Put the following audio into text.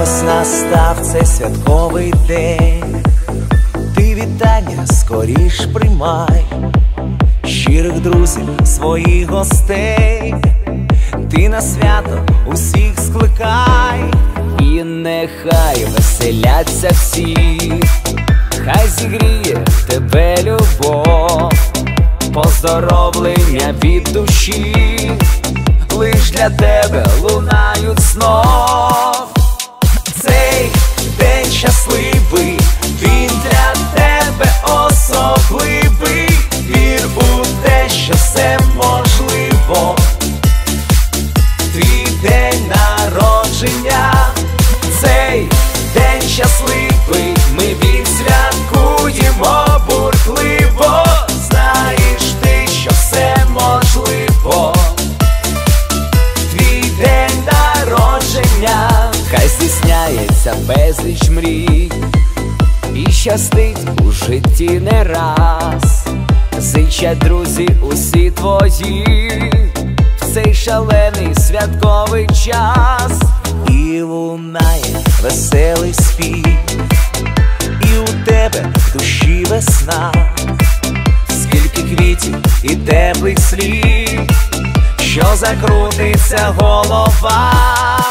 Ось настав цей святковий день, ти вітання скоріш приймай, щирих друзів, своїх гостей, ти на свято усіх скликай. І нехай веселяться всі, хай зігріє тебе любов, поздоровлення від душі лиш для тебе лунають знов. Цей день щасливий, він для тебе особливий. Вір у те, що все можливо. Твій день народження, цей день щасливий, ми відсвяткуємо бурхливо. Знаєш ти, що все можливо. Твій день народження, хай здійсняється безліч мрій, і щастить у житті не раз. Зичать друзі усі твої в цей шалений святковий час. І лунає веселий спів, і у тебе в душі весна. Скільки квітів і теплих слів, що закрутиться голова.